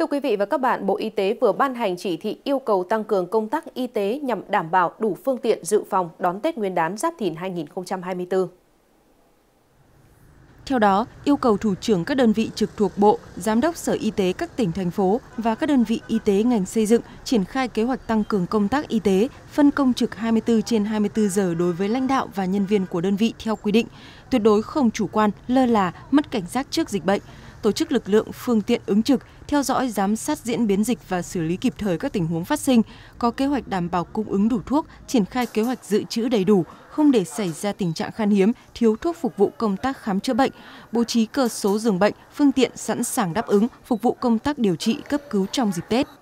Thưa quý vị và các bạn, Bộ Y tế vừa ban hành chỉ thị yêu cầu tăng cường công tác y tế nhằm đảm bảo đủ phương tiện dự phòng đón Tết Nguyên đán Giáp Thìn 2024. Theo đó, yêu cầu thủ trưởng các đơn vị trực thuộc Bộ, Giám đốc Sở Y tế các tỉnh, thành phố và các đơn vị y tế ngành xây dựng triển khai kế hoạch tăng cường công tác y tế, phân công trực 24/24 giờ đối với lãnh đạo và nhân viên của đơn vị theo quy định, tuyệt đối không chủ quan, lơ là, mất cảnh giác trước dịch bệnh, tổ chức lực lượng, phương tiện ứng trực, theo dõi, giám sát diễn biến dịch và xử lý kịp thời các tình huống phát sinh, có kế hoạch đảm bảo cung ứng đủ thuốc, triển khai kế hoạch dự trữ đầy đủ, không để xảy ra tình trạng khan hiếm, thiếu thuốc phục vụ công tác khám chữa bệnh, bố trí cơ số giường bệnh, phương tiện sẵn sàng đáp ứng, phục vụ công tác điều trị cấp cứu trong dịp Tết.